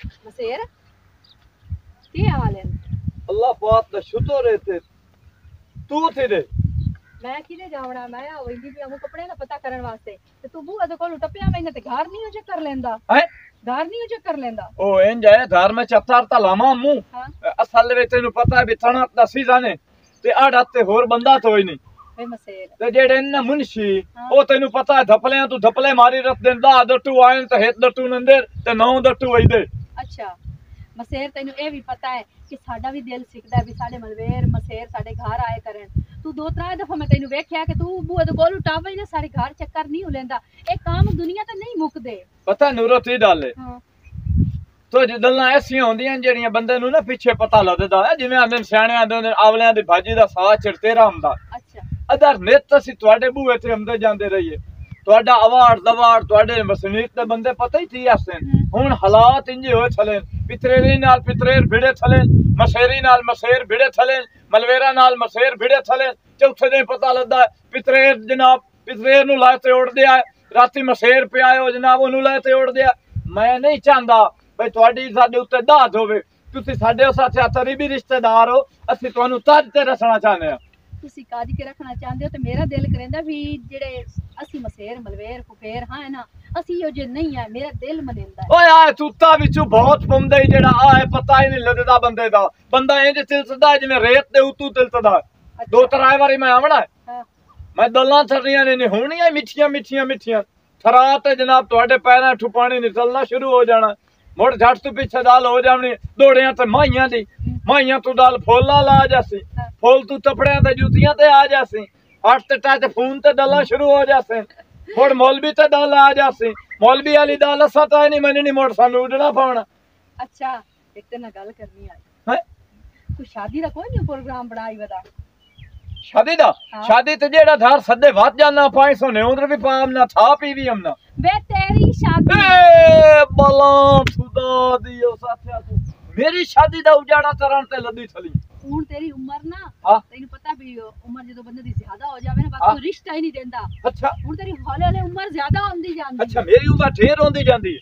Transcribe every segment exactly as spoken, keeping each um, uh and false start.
मसेर की हाल है? अल्लाह पाक दा शुक्र है ते तू थे दे मैं किने जावना मैं आवेंदी भी हमू कपड़े दा पता करन वास्ते ते तू बूआ दे कोल टपया मैंने ते घर नहीं हो चक्कर लेंदा है घर नहीं हो चक्कर लेंदा ओ इंज है घर में चत्तर ता लामा मु हां असल में तेनु पता है बिथना दसी जाने ते आड़ा ते होर बंदा तो ही नहीं वे मसेर ते जेड़े न मुंशी ओ तेनु पता है धपले तू धपले मारी रख देंदा दटू आए ते हेत दटू नंदर ते नौ दटू वईदे। अच्छा मसेर तेनु ए भी पता है कि साडा भी दिल सिकदा है भी साडे मलवेर मसेर साडे घर आए करन तू दो त्रै दफा मैं तेनु वेख्या कि तू बूआ दे कोल टावे ने सारे घर चक्कर नहीं लेंदा ए काम दुनिया ते नहीं मुकदे पता नूरो ती डाले हां तो गल्लां ऐसियां होंदियां जेड़ियां बंदे नु ना पीछे पता लगदा है जिवें आंदे सियाणे आंदे आवलियां दी भाजी दा साथ चिरतेरा हुंदा। अच्छा अदर नित असीं तुहाडे बूहे ते आंदे जांदे रहिए तुहाडा अवार्ड दवाड़ तुहाडे मसनीत दे बंदे पता ही थी असन हुण हालात इंजे होए चले पितरेरी नाल पितरेर भिड़े चले मसेरी नाल मसेर भिड़े चले मलवेरा नाल मसेर भिड़े चले चौथे दिन पता लगदा पितरेर जनाब पितरेर नु लाए ते उड़ दिया राती मसेर पे आयो जनाब ओनू लाए ते उड़ दिया। मैं नहीं चाहंदा भाई तुहाडी साडे उत्ते दाद होवे तुसी साडे साथे करीबी रिश्तेदार हो असीं तुहानू ताज ते रखना चाहंदे आ तुसी काज के रखना चाहते हो तो मेरा दिल करेंदा भी जेड़े असी मसेर मलवेर फुफेर हां ना असी यो जे नहीं है मेरा दिल मनेंदा ओए आए तूता विचू बहुत पुंदे जेड़ा आए पता ही नहीं लगदा बंदे दा बंदा इंज तिलसदा जिवें रेत दे उतू तिलसदा। दो त्राय वारी मैं आवना है मैं दल्लां थरियां ने होणियां मिठियां मिठियां मिठियां थरा ते जनाब तुहाडे पैरां ठू पानी निकलना शुरू हो जाना मुड़ झट तू पीछे दाल हो जावनी दौड़ियां ते माइयां दी माइयां तू दाल फुल्ला ला जासी फुल तू टपड़ियां ते जूतियां ते आ जासी हट ते टच फोन ते दल्ला शुरू हो जासे मुड़ मौलवी ते दाल आ जासी मौलवी वाली दाल असा तो नहीं मननी मुड़ सानू उडना पवना। अच्छा एक ते ना गल करनी आई है तू शादी दा कोई नहीं प्रोग्राम बनाई वदा शादी दा शादी ते जेड़ा धार सदे वात जाना पाँच सौ ने उधर भी पाम ना था पी भी हमना बे तेरी शादी ए बला खुदा दियो साथिया तू मेरी शादी दा उजाड़ा तरन ते लदी थली हुन तेरी उम्र ना हां तैनू पता भी उम्र जदों बंदे दी ज्यादा हो जावे ना बाकी रिश्ता ही नहीं देंदा। अच्छा हुन तेरी हौले हौले उम्र ज्यादा होंदी जांदी अच्छा मेरी उम्र ढेर होंदी जांदी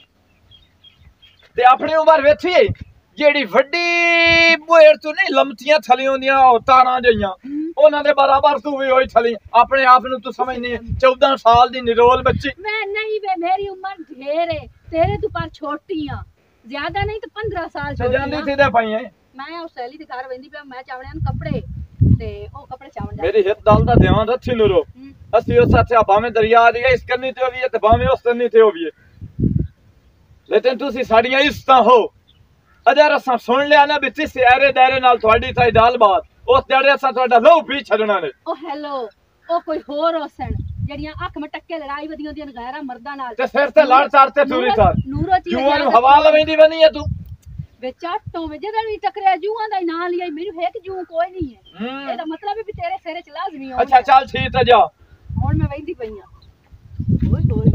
ते अपनी उम्र वेथी जेड़ी वड्डी बोएर तू नहीं लमतियां थली होंदियां तारां जइयां ओना दे बराबर तू भी होई थली अपने आप नु तू समझनी चौदह साल दी निरोल बच्ची मैं नहीं बे मेरी उम्र ढेर है तेरे तू पर छोटी हां ज्यादा नहीं तो पंद्रह साल छोटी जांदी थी दे पई है मैं उस सहेली दे घर वेंदी पे मैं चावणियां कपड़े ते ओ कपड़े चावण जा मेरी हित दाल दा ध्यान रखी नुरो असि उस साथे भावे दरिया दी इस करनी ते होवी है ते भावे उस करनी ते होवी है लेकिन तुसी साडियां इज्जतां हो अगर असां सुन लिया ना भी तिस एरे दायरे नाल तुहाडी थाई दाल बात उस जड़े असां तुहाडा लहू पी छड़ना ने ओ हेलो ओ कोई होर होसन जड़ियां अख में टक्के लड़ाई वदी होंदी न गैरा मर्दा नाल ते सिर ते लड़ चारते तुरी सार नूरो ची जुआं नु हवा लवेंदी बनी है तू वे चाटो में जदन भी टकरे जुआं दा नाम लिया मेनू है कि जू कोई नहीं है एदा मतलब है भी तेरे सिरे च लाजमी हो। अच्छा चल ठीक है जा हुन मैं वेंदी पईयां ओए ओए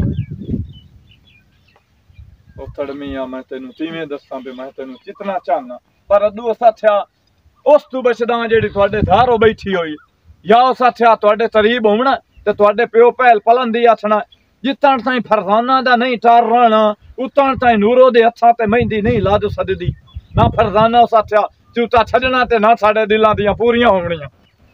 ओ तड़मिया मैं तेनू तीवें दस्सां पे मैं तेनू कितना चाहना पर अदू साथिया उस तू बचदा जेड़ी तुहाडे धारो बैठी होई या उस साथिया तुहाडे करीब होवना ते तुहाडे प्यो पहल पलन दी आखना जितण ताईं फरजाना दा नहीं टार रहना उतण ताईं नूरो दे हत्थां ते मेहंदी नहीं ला दो सददी ना फरजाना साथिया चूता छडना ते ना साडे दिलां दियां पूरियां होवणियां।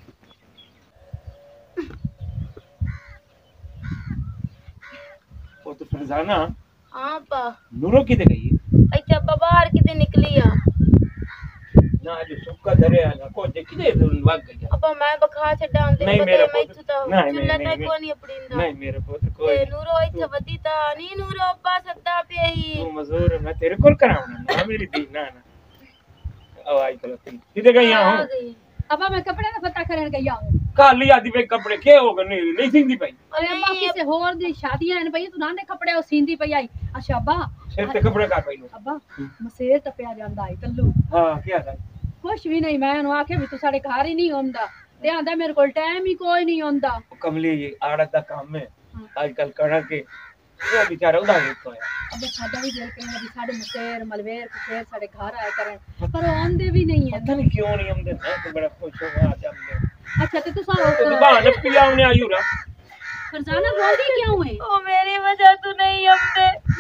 ओ तो फरजाना हां पा नूरो किते गई अच्छा बाहर किते निकली आ ना जो सुक्का धरे ना को जे किते भाग गया अब मैं बखा छडा दे नहीं मेरा पुत्र नहीं चुल्ला को नहीं अपड़ींदा नहीं मेरे पुत्र कोई ते नूरो इथे वदी ता नी नूरो अब्बा सद्दा पे ही तू मजूर मैं तेरे कोल कराऊंगा ना मेरी दी ना ना अब आई कल किते गई हूं अब्बा मैं कपड़े दा पता करन गई हूं काली आदि पे कपड़े के हो गए नहीं नहीं सिंदी पई अरे अब्बा किसे होर दी शादियां हैं भई तू नाने कपड़े ओ सींदी पई आई अच्छा अब्बा सिर ते कपड़े का पई लो अब्बा मसेर टपया जांदा है कल्लू हां क्या था कुछ भी नहीं मैं उन्हें आखे भी तू साडे घर ही नहीं होंदा ते आंदा मेरे कोल टाइम ही कोई नहीं होंदा कमली ये आड़त दा काम है आजकल कणक के वो बेचारा उड़ा तो है अब साडा भी दिल कहना भी साडे मसेर मलवेर फिर साडे घर आया करन पर आंदे भी नहीं है पता नहीं क्यों नहीं आंदे मैं तो बड़ा खुश हो आज हमने अच्छा ते तू सारा तो दुकान पिया हमने आयू रा फरजाना रोंदी क्यों है ओ मेरी वजह तू नहीं आंदे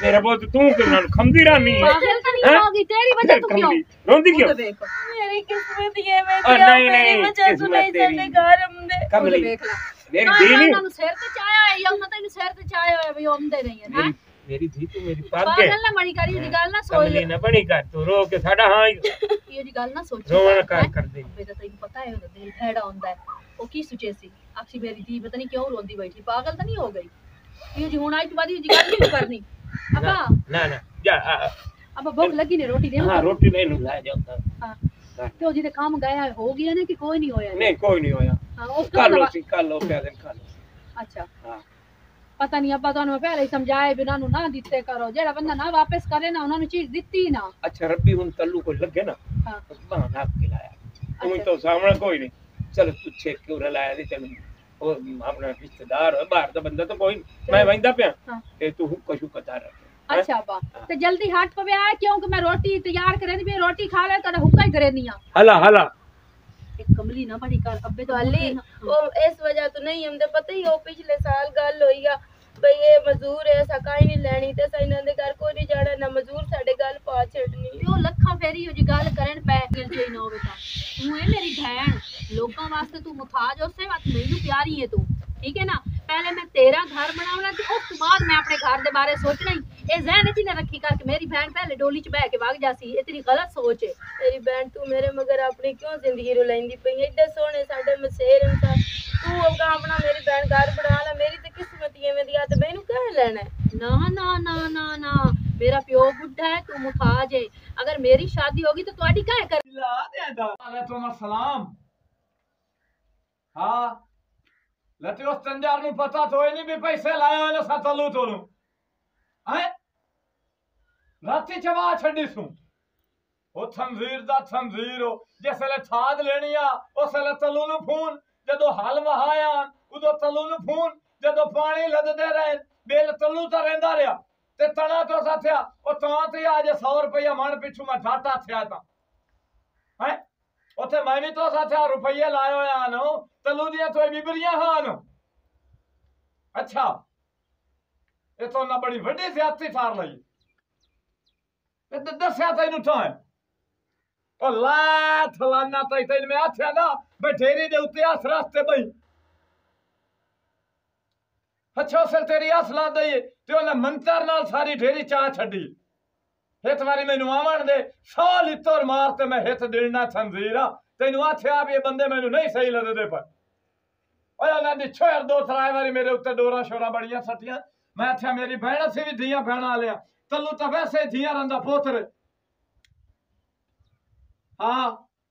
मेरा बहुत तू क्यों ना खमदी रानी है पागल तो नहीं होगी तेरी वजह तू क्यों रोंदी क्यों? मेरी किस्मत ये में और दिया नहीं, मेरी नहीं, वजह से किस्मत नहीं तेरी। चले घर हमने कमली देख ला मेरी ना दी नहीं ना सिर ते चाया है या मत इन सिर ते चाया है भाई ओमदे नहीं है ना मेरी मेरी धी तू मेरी पाग के पागल ना मणी करी दी गल ना सोच कमली न बनी कर तू रो के साडा हां ये दी गल ना सोच रोवन कर कर दे बेटा तैਨੂੰ पता है ਉਹਦਾ ਦਿਲ ਫੈੜਾ ਹੁੰਦਾ ਹੈ ਉਹ ਕੀ ਸੁਚੇ ਸੀ ਆਖੀ ਮੇਰੀ ਧੀ ਪਤਾ ਨਹੀਂ ਕਿਉਂ ਰੋਂਦੀ ਬੈਠੀ ਪਾਗਲ ਤਾਂ ਨਹੀਂ ਹੋ ਗਈ ਇਹ ਜੀ ਹੁਣ ਆਈ ਤੋਂ ਬਾਅਦ ਇਹ ਜੀ ਗੱਲ ਨਹੀਂ ਕਰਨੀ ਅਬਾ ना ना जा ਅਬਾ ਭੁੱਖ ਲੱਗੀ ਨੇ ਰੋਟੀ ਦੇ हां रोटी नहीं ला जाता ਹਾਂ ਤੇ ਉਹ ਜਿਹਦੇ ਕੰਮ ਗਿਆ ਹੋ ਗਿਆ ਨੇ ਕਿ ਕੋਈ ਨਹੀਂ ਹੋਇਆ नहीं कोई नहीं होया ਹਾਂ ਉਹ कर लो सी कर लो क्या दिन खा लो ਅੱਛਾ हां ਪਤਾ ਨਹੀਂ ਅੱਬਾ ਤੁਹਾਨੂੰ ਪਹਿਲੇ ਹੀ ਸਮਝਾਏ ਬਿਨਾਂ ਨੂੰ ਨਾ ਦਿੱਤੇ ਕਰੋ ਜਿਹੜਾ ਬੰਦਾ ਨਾ ਵਾਪਸ ਕਰੇ ਨਾ ਉਹਨਾਂ ਨੂੰ ਚੀਜ਼ ਦਿੱਤੀ ਨਾ अच्छा रब्बी हुन तल्लू को लगे ना ਹਾਂ बहाना खिलाया तुम तो सामने कोई नहीं चल तू छेक के उरे लाया दे चल वो अपना रिश्तेदार है बाहर दा बंदा तो कोई नहीं मैं वंदा पे हाँ। ते तू हुक्का शुक्का तार अच्छा अब्बा ते जल्दी हट पवे आए क्योंकि मैं रोटी तैयार करे दी रोटी खा ले कदा हुक्का ही करे नी आ हला हला एक कमली ना बड़ी कर अब्बे तो वाली वो इस वजह तो नहीं हमने पता ही हो पिछले साल गल होई आ भाई ये मजदूर है सकाई नहीं लेनी ते साइना दे घर कोई नहीं जाना ना मजदूर साडे गल पा छड़नी ओ लखा फेरी हो जी गल करन पै दिल च ना होवे ता तू है मेरी बहन लोकां वास्ते तू मुताज उससे बात मेनू प्यारी है तू ठीक है ना पहले मैं तेरा घर बनावना ते उस बाद मैं अपने घर दे बारे सोचना ही ए ज़हन च न रखी कर कि मेरी बहन पहले डोली च बैठ के भाग जासी ये तेरी गलत सोच है तेरी बहन तू मेरे मगर अपनी क्यों जिंदगी रुलाइंदी पई एडे सोने साडे मसेर इंसान तू होगा अपना मेरी बहन घर बना ला मेरी ते किस्मत ये में दिया ते मैनू कह लेना ना ना ना ना ना मेरा प्यो बुढ़ा है तू मुताज है अगर मेरी शादी होगी तो तुम्हारी क्या कर ला दे दा वालेकुम अस्सलाम हां लते उस तंजार नु पता तो नहीं भी पैसे लाया ने सतलू तोलू हैं राती चवा छड़ी सु ओ थंजीर दा थंजीर हो जिसले थाद लेनी आ उसले तलू नु फोन जदो हल वहाया उदो तलू नु फोन जदो पानी लददे रहे बेल तलू ता रहंदा रहा ते तना तो साथया ओ तां ते आज सौ रुपया मन पिछू मैं घाटा थया ता हैं ओथे मैं भी तो साथया रुपये लायो या नो तलू दिया तो बिबरियां हां नो अच्छा ये तो ना बड़ी वड्डी ज्यादती फार लई ते दस्या तैनू थां ओ ला थलाना तै तैन में आथया ना बठेरी दे उत्ते आस रास्ते बई अच्छा सर तेरी असला दई ते ओने मंतर नाल सारी ढेरी चा छड्डी हित वारी मैनू आवण दे सौ लितर मार ते मैं हित देना थंजीरा तैनू आथया भी ये बंदे मैनू नहीं सही लगदे पर ओए ना दी छोर दो थराए वारी मेरे उत्ते डोरा शोरा बड़ियां सटियां मैं आथया मेरी बहन से भी धियां बहना लिया तल्लू तो वैसे धियां रंदा पोतर हां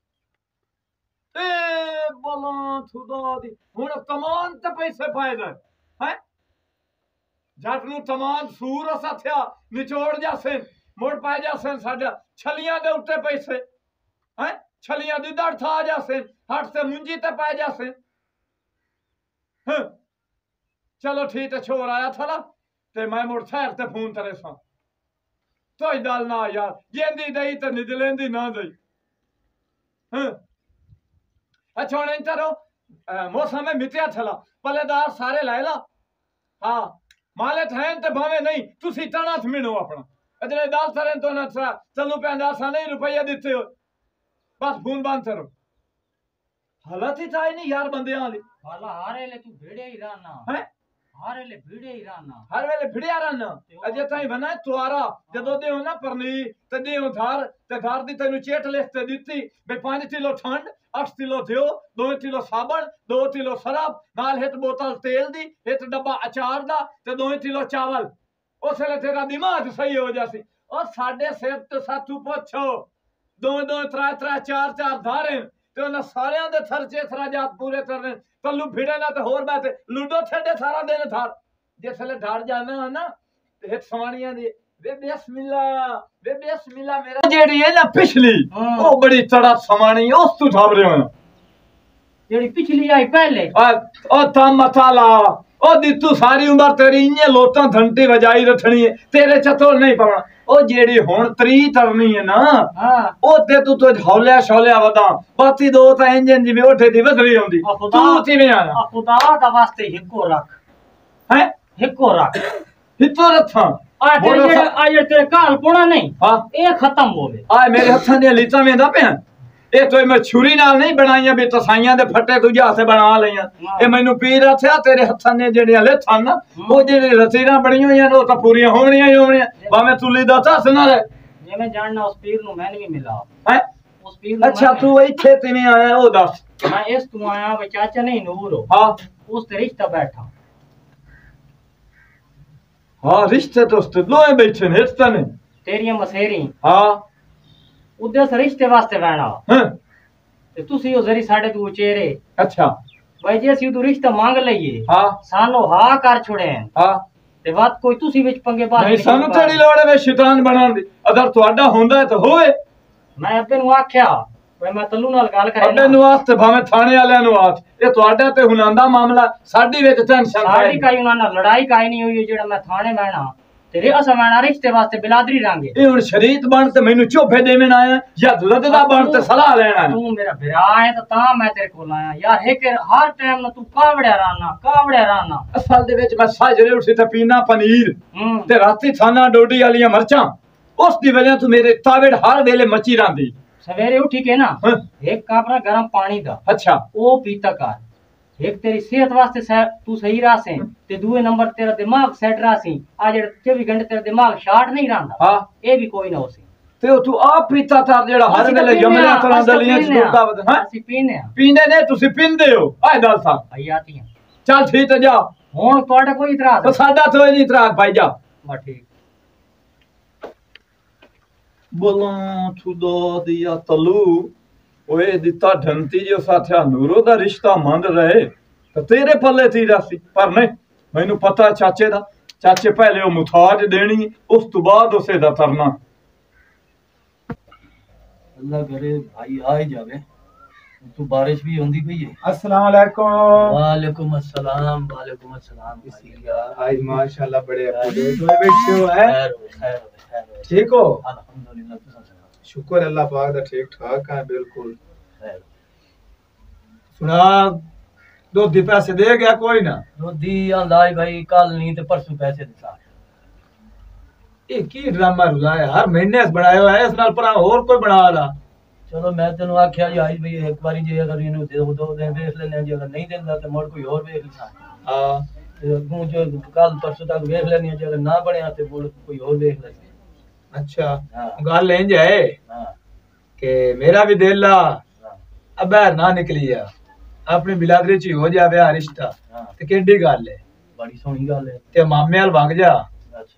ए बोला खुदा दी हुन तमाम ते पैसे पाए जाए हैं जट नू तमाम सूर साथया निचोड़ जासे मोड़ पाए जासे साडा छलियां दे उत्ते पैसे हैं छलियां दी दड़ था जासे हट से मुंजी ते पाए जासे हैं चलो ठीक है छोर आया था ना ते मैं मुड़ शहर ते फोन करे सा तो दल ना यार जेंदी दई ते निदलेंदी ना दई हैं अच्छा हुन इंतरो मौसम में मित्या थला पलेदार सारे लायला हां माले ठहन ते भावे नहीं तुसी टना थमिनो अपना अजले दाल सरे तो ना चलू पे अंदासा नहीं रुपया देते हो बस फोन बंद करो हालत ही चाहे नहीं यार बंदे वाली वाला हारे ले तू भेड़े ही रहना हैं हारे ले भेड़े ही रहना हर वेले भिड़िया रहना अजे ताई बना तुआरा जदों दे हो ना परनी ते दे हो धार ते धार दी तैनू चेट लिस्ट दित्ती बे पांच किलो ठंड आठ किलो थियो दो किलो साबण दो किलो शराब नाल हित बोतल तेल दी हित डब्बा अचार दा ते दो किलो चावल उसले तेरा दिमाग सही हो जासी और साडे सिर ते साथू पुछो दो दो त्रै त्रै चार चार धारे ते उन्हां सारियां दे खर्चे खराजात पूरे करने तल्लू भिड़े ना ते होर बात लूडो छड़े सारा दिन थार जिसले ढाड़ जाना है ना ते हित सवाणियां दी वे बिस्मिल्लाह वे बिस्मिल्लाह मेरा जेड़ी है ना पिछली ओ बड़ी तड़ा सवाणी उस तू ठाब रहे हो जेड़ी पिछली आई पहले आ ओ ता मसाला ओ दी तू सारी उम्र तेरी इन्ने लोटां घंटे बजाई रखनी है तेरे चतोल नहीं पवना ओ जेड़ी हुन त्री तरनी है ना हां ओ ते तू तो हौले शौले वदा बाती दो ता इंजन जी में उठे दी वधरी होंदी तू किवें आना आ खुदा दा वास्ते हिको रख हैं हिको रख हितो रखा ਆ ਤੇਰੇ ਬੋਲੋ ਜਿਹੜੇ ਸਾ- ਆ ਜਿਹੜੇ ਤੇਰੇ ਘਾਲ ਪੋਣਾ ਨਹੀਂ ਹਾਂ ਇਹ ਖਤਮ ਹੋਵੇ ਆ ਮੇਰੇ ਹੱਥਾਂ ਦੀਆਂ ਲੀਚਾਂ ਵੇਂਦਾ ਪਿਆ ਇਹ ਤੋਂ ਮੈਂ ਛੁਰੀ ਨਾਲ ਨਹੀਂ ਬਣਾਈਆਂ ਵੀ ਤਸਾਈਆਂ ਦੇ ਫੱਟੇ ਦੂਜੇ ਹੱਥੇ ਬਣਾ ਲਈਆਂ ਇਹ ਮੈਨੂੰ ਪੀਰ ਆਖਿਆ ਤੇਰੇ ਹੱਥਾਂ ਨੇ ਜਿਹੜੀਆਂ ਲੇਥਾਂ ਨਾ ਉਹ ਜਿਹੜੇ ਰਸੀਰਾਂ ਬਣੀਆਂ ਹੋਈਆਂ ਨੇ ਉਹ ਤਾਂ ਪੂਰੀਆਂ ਹੋਣੀਆਂ ਹੀ ਹੋਣੀਆਂ ਭਾਵੇਂ ਤੁਲੀ ਦਾ ਦੱਸ ਨਾ ਰਹੇ ਜਿਵੇਂ ਜਾਣਨਾ ਉਸ ਪੀਰ ਨੂੰ ਮੈਂ ਨਹੀਂ ਮਿਲਾ ਹੈ ਉਸ ਪੀਰ ਨੂੰ ਅੱਛਾ ਮੈਂ- ਤੂੰ ਇੱਥੇ ਕਿਵੇਂ ਆਇਆ ਉਹ ਦੱਸ ਮੈਂ ਇਸ ਤੂੰ ਆਇਆ ਵੀ ਚਾਚਾ ਨਹੀਂ ਨੂਰ ਹੋ ਹਾਂ ਉਸ ਤੇ ਰਿਸ਼ਤਾ ਬੈਠਾ ਹਾਂ ਰਿਸ਼ਤੇ ਤੋਂ ਲੋਏ ਬੈਠੇ ਨੇ ਰਿਸ਼ਤਾ ਨੇ ਤੇਰੀਆਂ ਮਸੇਰੀ ਹਾਂ ਉਹਦੇ ਸ ਰਿਸ਼ਤੇ ਵਾਸਤੇ ਬਹਿਣਾ ਹਾਂ ਤੇ ਤੁਸੀਂ ਉਹ ਜ਼ਰੀ ਸਾਡੇ ਤੋਂ ਉਚੇਰੇ ਅੱਛਾ ਭਾਈ ਜੇ ਅਸੀਂ ਉਹ ਰਿਸ਼ਤਾ ਮੰਗ ਲਈਏ ਹਾਂ ਸਾਨੂੰ ਹਾਂ ਕਰ ਛੁੜੇ ਹਾਂ ਤੇ ਬਾਤ ਕੋਈ ਤੁਸੀਂ ਵਿੱਚ ਪੰਗੇ ਬਾਤ ਨਹੀਂ ਸਾਨੂੰ ਤੇਰੀ ਲੋੜ ਹੈ ਵੇ ਸ਼ੈਤਾਨ ਬਣਾਉਣ ਦੀ ਅਗਰ ਤੁਹਾਡਾ ਹੁੰਦਾ ਹੈ ਤਾਂ ਹੋਵੇ ਮੈਂ ਅੱਬੇ ਨੂੰ ਆਖਿਆ ਭਾਈ ਮੈਂ ਤੱਲੂ ਨਾਲ ਗੱਲ ਕਰਾਂ ਅੱਬੇ ਨੂੰ ਵਾਸਤੇ ਭਾਵੇਂ ਥਾਣੇ ਵਾਲਿਆਂ ਨੂੰ ਆਖ ਇਹ ਤੁਹਾਡਾ ਤੇ ਹੁਨਾਂਦਾ ਮਾਮਲਾ ਸਾਡੀ ਵਿੱਚ ਟੈਨਸ਼ਨ ਸਾਡੀ ਕਾਈ ਉਹਨਾਂ ਨਾਲ ਲੜਾਈ ਕਾਈ ਨਹੀਂ ਹੋਈ ਜਿਹੜਾ ਮੈਂ ਥਾਣੇ ਬਹਿਣਾ ਤੇਰੇ ਅਸਾਂ ਬਹਿਣਾ ਰਿਸ਼ਤੇ ਵਾਸਤੇ ਬਿਲਾਦਰੀ ਰਾਂਗੇ ਇਹ ਹੁਣ ਸ਼ਰੀਤ ਬਣ ਤੇ ਮੈਨੂੰ ਚੋਫੇ ਦੇਵਣ ਆਇਆ ਜਾਂ ਲੱਦਦਾ ਬਣ ਤੇ ਸਲਾਹ ਲੈਣਾ ਤੂੰ ਮੇਰਾ ਭਰਾ ਹੈ ਤਾਂ ਤਾਂ ਮੈਂ ਤੇਰੇ ਕੋਲ ਆਇਆ ਯਾਰ ਇੱਕ ਹਰ ਟਾਈਮ ਨਾ ਤੂੰ ਕਾਵੜਿਆ ਰਾਨਾ ਕਾਵੜਿਆ ਰਾਨਾ ਅਸਲ ਦੇ ਵਿੱਚ ਮੈਂ ਸਾਜਰੇ ਉੱਠੀ ਤੇ ਪੀਣਾ ਪਨੀਰ ਹੂੰ ਤੇ ਰਾਤੀ ਖਾਣਾ ਡੋਡੀ ਵਾਲੀਆਂ ਮਰਚਾਂ ਉਸ ਦੀ ਵਜ੍ਹਾ ਤੋਂ ਮੇਰੇ ਤਾਵੜ ਹਰ ਵੇਲੇ ਮੱਚੀ ਰਹਿੰਦੀ ਸਵੇਰੇ ਉੱਠੀ ਕੇ ਨਾ ਹਾਂ। ਇੱਕ ਕਾਪਰਾ ਗਰਮ ਪਾਣੀ ਦਾ ਅੱਛਾ ਉਹ ਪੀਤਾ ਕਰ ਇੱਕ ਤੇਰੀ ਸਿਹਤ ਵਾਸਤੇ ਸੈ- ਤੂੰ ਸਹੀ ਰਾਸੇ ਤੇ ਦੂਏ ਨੰਬਰ ਤੇਰਾ ਦਿਮਾਗ ਸੈਟ ਰਾਸੀ ਆ ਜਿਹੜਾ ਚੌਵੀ ਘੰਟੇ ਤੇਰਾ ਦਿਮਾਗ ਸ਼ਾਰਟ ਨਹੀਂ ਰਹਿੰਦਾ ਹਾਂ ਇਹ ਵੀ ਕੋਈ ਨਾ ਹੋਸੀ ਤੇ ਉਹ ਤੂੰ ਆਪ ਪੀਤਾ ਤਾਂ ਜਿਹੜਾ ਹਰ ਅਸੀਂ ਤਾਂ ਵੇਲੇ ਪੀਂਦੇ ਜਮਲਿਆਂ ਹਾਂ, ਤਰ੍ਹਾਂ ਅਸੀਂ ਤਾਂ ਦਲੀਆਂ ਚ ਪੀਂਦੇ ਹਾਂ। ਦੁੱਧਾ ਵਧ ਹਾਂ ਅਸੀਂ ਪੀਨੇ ਆ ਪੀਂਦੇ ਨੇ ਤੁਸੀਂ ਪੀਂਦੇ ਹੋ ਆਏ ਦਲ ਸਾਹਿਬ ਹਯਾਤੀਆਂ ਚੱਲ ਠੀਕ ਹੈ ਜਾ ਹੁਣ ਤੁਹਾਡਾ ਕੋਈ ਇਤਰਾਜ਼ ਤਾਂ ਸਾਡਾ ਤੋਂ ਨਹੀਂ ਇਤਰਾਜ਼ ਭਾਈ ਜਾ ਬਾ ਠੀਕ ਬੋਲਾਂ ਛੁਦਾ ਦਿਆ ਤਲੂ ਓਏ ਦਿੱਤਾ ਢੰਤੀ ਜੋ ਸਾਥਿਆ ਨੂਰੋ ਦਾ ਰਿਸ਼ਤਾ ਮੰਨ ਰਹੇ ਤੇ ਤੇਰੇ ਪੱਲੇ ਤੀ ਰਾਸੀ ਪਰ ਨਹੀਂ ਮੈਨੂੰ ਪਤਾ ਚਾਚੇ ਦਾ ਚਾਚੇ ਪਹਿਲੇ ਉਹ ਮੁਥਾਜ ਦੇਣੀ ਉਸ ਤੋਂ ਬਾਅਦ ਉਸੇ ਦਾ ਤਰਨਾ अल्लाह करे भाई आ ही जावे तो बारिश भी होंदी पई है अस्सलाम वालेकुम वालेकुम अस्सलाम वालेकुम अस्सलाम यार आज माशाल्लाह बड़े अपडेट में बैठे हो है खैर हो खैर हो खैर हो ठीक हो अल्हम्दुलिल्लाह तुसा सुना शुक्र अल्लाह पाक दा ठीक ठाक है बिल्कुल खैर सुना दो दी पैसे दे गया कोई ना रोदी आंदाज भाई कल नहीं ते परसों पैसे दिसा ये की ड्रामा रुलाया हर महीने से बनाया हुआ है इस नाल पर और कोई बना ला चलो मैं तेनु आख्या जी आज भाई एक बारी जे अगर इनु दे दो दे देख लेने जे अगर नहीं देंदा ते मोड़ कोई और देख लिसा हां ते अगू जो कल परसों तक देख लेने जे अगर ना बनया ते मोड़ कोई और देख ले अच्छा हां गल इंज है हां कि मेरा भी दिल ला हां अब बाहर ना निकली है अपनी बिलादरी च हो जावे रिश्ता हां ते केडी गल है बड़ी सोहनी गल है ते मामे वाल वग जा अच्छा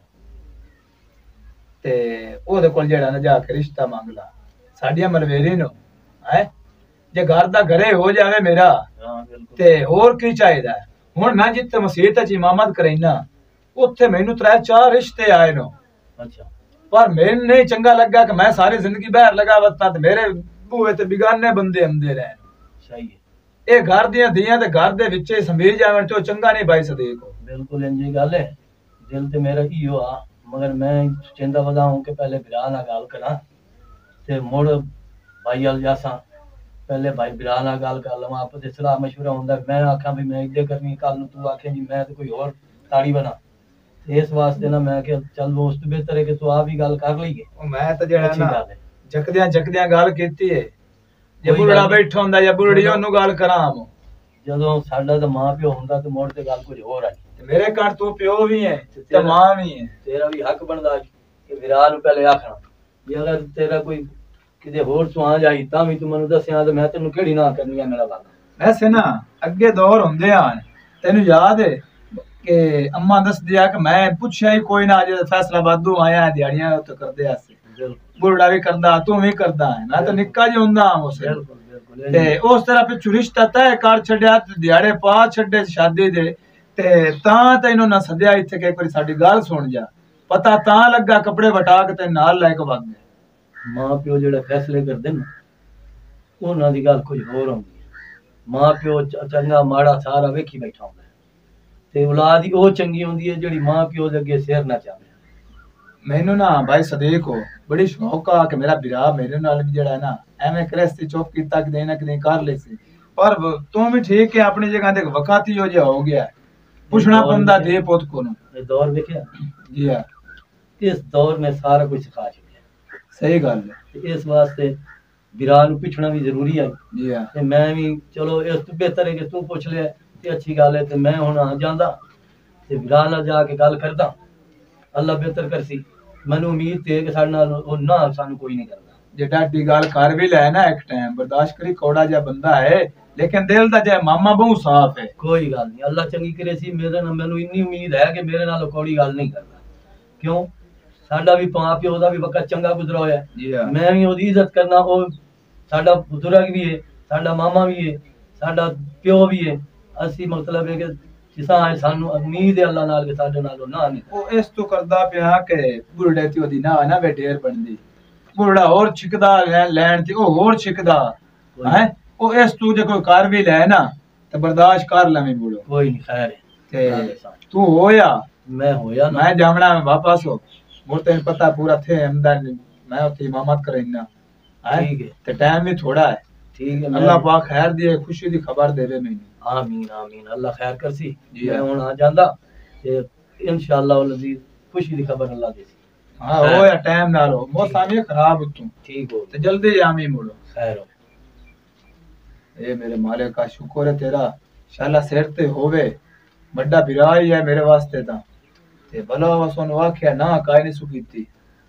ਤੇ ਉਹਦੇ ਕੋਲ ਜਿਹੜਾ ਨਾ ਜਾ ਕੇ ਰਿਸ਼ਤਾ ਮੰਗ ਲਾ ਸਾਡੀਆਂ ਮਨਵੇਰੀ ਨੂੰ ਹੈ ਜੇ ਘਰ ਦਾ ਘਰੇ ਹੋ ਜਾਵੇ ਮੇਰਾ हां बिल्कुल ਤੇ ਹੋਰ ਕੀ ਚਾਹੀਦਾ ਹੈ? ਹੁਣ ਮੈਂ ਜਿੱਥੇ ਮਸੀਤ ਚ ਇਮਾਮਤ ਕਰੈਨਾ ਉੱਥੇ ਮੈਨੂੰ ਤਰੇ ਚਾਰ ਰਿਸ਼ਤੇ ਆਏ ਨੇ अच्छा ਪਰ ਮੈਨੂੰ ਨਹੀਂ ਚੰਗਾ ਲੱਗਾ ਕਿ ਮੈਂ ਸਾਰੀ ਜ਼ਿੰਦਗੀ ਬਾਹਰ ਲਗਾ ਵਸਤਾ ਤੇ ਮੇਰੇ ਬੂਹੇ ਤੇ ਬਿਗਾਨੇ ਬੰਦੇ ਆਉਂਦੇ ਰਹਿਣ सही है ਇਹ ਘਰ ਦੀਆਂ ਧੀਆਂ ਤੇ ਘਰ ਦੇ ਵਿੱਚ ਸਮੀਰ ਜਾਵਣ ਚੋ ਚੰਗਾ ਨਹੀਂ ਭਾਈ ਸਦੀਕ बिल्कुल इंजी गल है दिल ते मेरा इहो आ मगर मैं चेंदा वदा हूं कि पहले बिरा ना गल करा ते मुड़ भाई अल जासा पहले भाई बिरा ना गल कर लवां आप ते सलाह मशवरा हुंदा मैं आखां भी मैं इदे करनी कल नु तू आखे जी मैं ते कोई और ताड़ी बना इस वास्ते ना मैं कि चल वो उस तो बेहतर है कि तू आप ही गल कर लईए ਉਹ ਮੈਂ ਤਾਂ ਜਿਹੜਾ अच्छी ਨਾ गल है ਜਕਦਿਆਂ ਜਕਦਿਆਂ ਗੱਲ ਕੀਤੀ ਹੈ ਜੇ ਕੋਈ ਬੁੜਾ ਗੱਲ ਨਹੀਂ। ਬੈਠਾ ਹੁੰਦਾ ਜਾਂ ਬੁੜੀ ਉਹਨੂੰ ਗੱਲ ਕਰਾਂ ਜਦੋਂ ਸਾਡਾ ਤਾਂ ਮਾਂ ਪਿਓ ਹੁੰਦਾ ਤੇ ਮੁੜ ਤੇ ਗੱਲ ਕੁਝ ਹੋਰ ਆਈ ਤੇ ਮੇਰੇ ਘਰ ਤੋਂ ਪਿਓ ਵੀ ਹੈ ਤੇ ਤੇਰਾ- ਮਾਂ ਵੀ ਹੈ ਤੇਰਾ ਵੀ ਹੱਕ ਬਣਦਾ ਕਿ ਵਿਰਾਹ ਨੂੰ ਪਹਿਲੇ ਆਖਣਾ ਜੇ ਅਗਰ ਤੇਰਾ ਕੋਈ ਕਿਤੇ ਹੋਰ ਸੁਆ ਜਾਈ ਤਾਂ ਵੀ ਤੂੰ ਮੈਨੂੰ ਦੱਸਿਆ ਤੇ ਮੈਂ ਤੈਨੂੰ ਕਿਹੜੀ ਨਾ ਕਰਨੀ ਆ ਮੇਰਾ ਵਾਲਾ ਵੈਸੇ ਨਾ ਅੱਗੇ ਦੌਰ ਹੁੰਦੇ ਹਨ ਤੈਨੂੰ ਯਾਦ ਹੈ ਕਿ ਅੰਮਾ ਦੱਸਦੀ ਆ ਕਿ ਮੈਂ ਪੁੱਛਿਆ ਹੀ ਕੋਈ ਨਾ ਅੱਜ ਫੈਸਲਾਬਾਦੋਂ ਆਇਆ ਦਿਹਾੜੀਆਂ ਉੱਤੇ ਕਰਦੇ ਆਸੇ ਬਿਲਕੁਲ ਬੁਰੜਾ ਵੀ ਕਰਦਾ ਤੂੰ ਵੀ ਕਰਦਾ ਹੈ ਮੈਂ ਤਾਂ ਨਿੱਕਾ ਜਿਹਾ ਹੁੰਦਾ ਹਾਂ ਉਸੇ ਬਿਲਕੁਲ ਬਿਲਕੁਲ ਤੇ ਉਸ ਤਰ੍ਹਾਂ ਪਿੱਛੋਂ ਰਿਸ਼ਤਾ ਤੈਅ ਕਰ ਛੱਡਿਆ ਤੇ ਦਿਹਾੜੇ ਪਾ ਛੱਡੇ ਸ਼ਾਦੀ ਦੇ ਤੇ ਤਾਂ ਤੈਨੂੰ ਨਾ ਸੱਦਿਆ ਇੱਥੇ ਕਿ ਇੱਕ ਵਾਰੀ ਸਾਡੀ ਗੱਲ ਸੁਣ ਜਾ ਪਤਾ ਤਾਂ ਲੱਗਾ ਕੱਪੜੇ ਵਟਾ ਕੇ ਤੇ ਨਾਲ ਲੈ ਕੇ ਵਗ ਗਿਆ ਮਾਂ ਪਿਓ ਜਿਹੜੇ ਫੈਸਲੇ ਕਰਦੇ ਨੇ ਉਹਨਾਂ ਦੀ ਗੱਲ ਕੁਝ ਹੋਰ ਹੁੰਦੀ ਹੈ ਮਾਂ ਪਿਓ ਚ- ਚੰਗਾ ਮਾੜਾ ਸਾਰਾ ਵੇਖੀ ਬੈਠਾ ਹੁੰਦਾ ਹੈ ਤੇ ਔਲਾਦ ਹੀ ਉਹ ਚੰਗੀ ਹੁੰਦੀ ਹੈ ਜਿਹੜੀ ਮਾਂ ਪਿਓ ਦੇ ਅੱਗੇ ਸਿਰ ਨਾ ਚਾਵੇ ਮੈਨੂੰ ਨਾ ਭਾਈ ਸਦੀਕ ਹੋ ਬੜੀ ਸ਼ੌਕ ਆ ਕਿ ਮੇਰਾ ਵੀਰਾ ਮੇਰੇ ਨਾਲ ਵੀ ਜਿਹੜਾ ਨਾ ਐਵੇਂ ਕ੍ਰਿਸਤੀ ਚੁੱਪ ਕੀਤਾ ਕਿ ਦੇਣਾ ਕਿ ਨਹੀਂ ਕਰ ਲੈ ਸੀ ਪਰ ਵ- ਤੂੰ ਵੀ ਠੀਕ ਹੈ ਆਪਣੀ ਜਗ੍ਹਾ ਤੇ ਵਕਾਤੀ ਹੋ ਜਾ ਹੋ ਗਿਆ ਪੁੱਛਣਾ ਪੈਂਦਾ ਦੇ ਪੁੱਤ ਕੋ ਨੂੰ ਇਹ ਦੌਰ ਵੇਖਿਆ ਜੀ ਹਾਂ इस दौर में सारा कुछ सिखा चुके सही गल है हैं। इस वास्ते बिरा नूं पिछना भी जरूरी है जी हाँ ते मैं भी चलो इस तो बेहतर है कि तू पुछ ले ते अच्छी गल है ते मैं हुण आ जांदा ते बिरा नाल जाके गल करदा अल्लाह बेहतर करसी मैनू उम्मीद ते कि साडे नाल ओ ना सानू कोई नहीं करदा जे डाडी गल कर भी लै ना एक टाइम बर्दाश्त करी कौड़ा जा बंदा है लेकिन दिल दा जे मामा बहु साफ है कोई गल नहीं अल्लाह चंगी करे सी मेरे नाल मैनू इन्नी उम्मीद है कि मेरे नाल कौड़ी गल नहीं करदा क्यों साडा भी मां प्यो दा भी वक्त चंगा गुजरा होया जी हाँ मैं भी ओदी इज्जत करना ओ साडा बुजुर्ग भी है साडा मामा भी है साडा प्यो भी है असी मतलब है कि जिसा है सानू उम्मीद है अल्लाह नाल के साडे नाल ना नहीं ओ इस तो करदा पिया के बुढ़ड़े ती ओदी ना ना बेटेर बनदी बुढ़ड़ा और छिकदा लैन ती ओ और छिकदा हैं ओ इस तू जे कोई कर भी ले ना ते बर्दाश्त कर लवी बुढ़ो कोई नहीं खैर है ते तू होया मैं होया ना मैं जामना में वापस हो मुझे तेन पता पूरा थे हमदन मैं उठी इमामत करना है ठीक है ते टाइम भी थोड़ा है ठीक है अल्लाह पाक खैर दिए खुशी दी खबर देवे मैनू आमीन आमीन अल्लाह खैर करसी जी मैं हाँ। हुण आ जांदा ते इंशाअल्लाह वल अजीज खुशी दी खबर अल्लाह देसी हां होया टाइम नाल हो मौसम ये खराब उतू ठीक हो ते जल्दी आमी मुड़ो खैर हो ए मेरे मालिक का शुक्र है तेरा शाला सिर ते होवे बड़ा बिरा ही है मेरे वास्ते ता ते भला वसन वाख्या ना काई नहीं सुकीती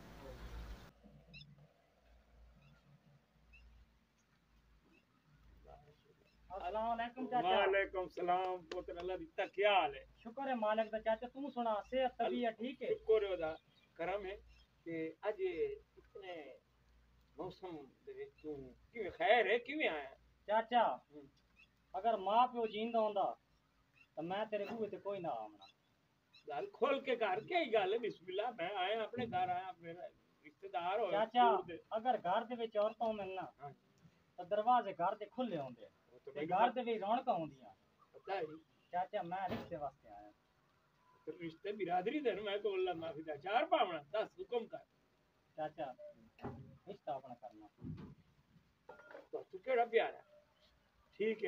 अस्सलाम वालेकुम चाचा वालेकुम सलाम पुत्र अल्लाह दी ता क्या हाल है शुक्र है मालिक दा चाचा तू सुना सेहत तबीयत ठीक है शुक्र है ओदा करम है ते अज इतने मौसम दे विच तू किवें खैर है किवें आया चाचा अगर मां प्यो जींदा होंदा तो मैं तेरे बूहे ते कोई ना आमना गल खोल के घर के ही गल है बिस्मिल्लाह मैं आया अपने घर आया मेरा रिश्तेदार हो चाचा अगर घर दे विच औरतां मिलना तो दरवाजे घर दे खुले होंदे ते घर दे विच रौनकां होंदियां पता है चाचा मैं रिश्ते वास्ते आया तो रिश्ते बिरादरी दे मैं कोला माफी दा चार पावना दस हुक्म कर चाचा रिश्ता अपना करना तो तू केड़ा प्यारा ठीक है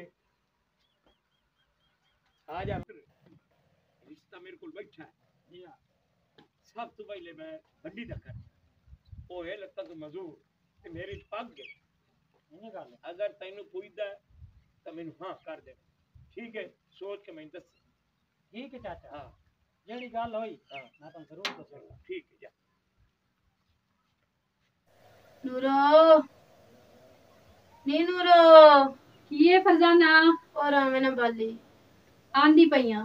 आ जा रिश्ता मेरे को बैठा है जी हाँ सब तो पहले मैं बंडी तक ओ है लगता तो मजूर ते मेरी पग है इन्हीं गल है। अगर तैनू पुछदा तो मैनू हाँ कर दे ठीक है सोच के मैं दस ठीक है चाचा हाँ जेड़ी गल होई हाँ मैं तुम जरूर दसूंगा ठीक है जा नूरो नी नूरो की है फरजाना और आवे ना बाली आंदी पईयां